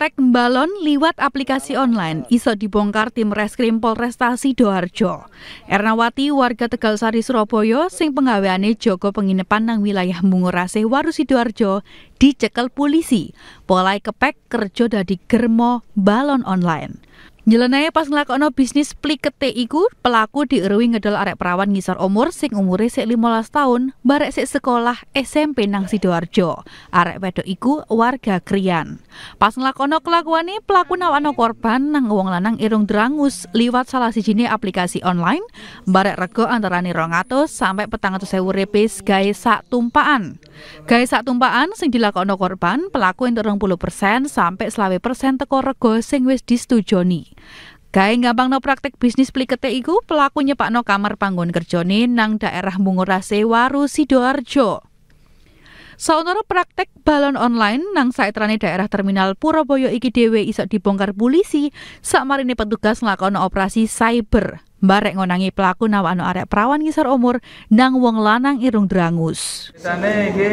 Praktek balon liwat aplikasi online iso dibongkar tim Reskrim Polresta Sidoarjo. Ernawati warga Tegalsari Surabaya sing penggaweane jaga penginepan nang wilayah Mungurase Waru Sidoarjo dicekel polisi. Polai kepek kerja dadi germo balon online. Nyeleneh pas nglakokno bisnis plikete iku, pelaku dieruwi ngedol arek perawan ngisor umur sing umure sik 15 tahun, barek sik sekolah SMP nang Sidoarjo. Arek wedok iku warga Krian. Pas nglakokno kelakuane, pelaku nawakno korban nang wong lanang irung drangus liwat salah sijine aplikasi online, barek rego antarane 200 sampai 400.000 repes gawe sak tumpaan. Gawe sak tumpaan sing dilakokno korban, pelaku entuk 20% sampai 20% teko rego sing wis disetujoni. Gawe gampangno praktek bisnis plikete iku, pelaku nyepakno kamar panggon kerjane nang daerah Mungurase Waru Sidoarjo. Saunara praktek balon online nang saetrane daerah terminal Purabaya iki dhewe iso dibongkar polisi sakmarine petugas nglakoni operasi cyber. Barek ngonangi pelaku nawakno arek perawan ngisor umur nang wong lanang irung drangus. Biasane iki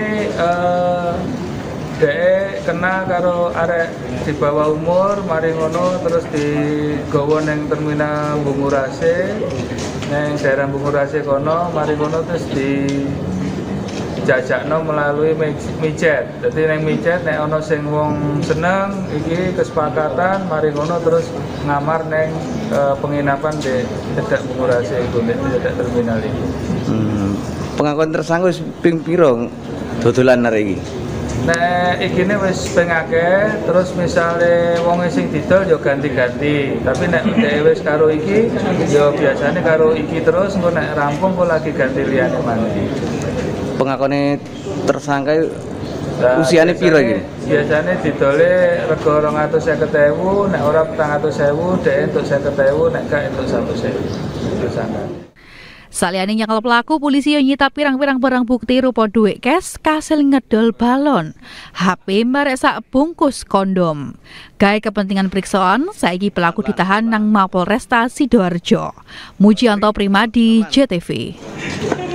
dhek kena karo arek di bawah umur, mari ngono terus digawa ning terminal Mungurase, ning daerah Mungurase kono, mari ngono terus dijajakno melalui micet. Dadi ning micet nek ana sing wong seneng iki kesepakatan, mari ngono terus ngamar ning penginapan di cedhak Mungurase iku, nek cedhak terminal iki. Pengakuan tersangka wis ping pira dodolan arek iki? Nek ikine wis ping akeh, terus misale wong sing didol ya ganti-ganti. Tapi nek dhek wis karo iki, ya biasane karo iki terus engko nek rampung kok lagi ganti liyane maneh. Pengakone tersangka usiane pira iki? Biasane didole rego 250.000, nek ora 400.000, dhek entuk 50.000, nek gak entuk 100.000. Tersangka. Saliyane nyekel pelaku, polisi yo nyita pirang-pirang barang bukti rupa dhuwit cash, kasil ngedol balon, HP barek sak bungkus kondom. Gawe kepentingan periksaan, saiki pelaku ditahan nang Mapolresta Sidoarjo. Mujianto Primadi, JTV.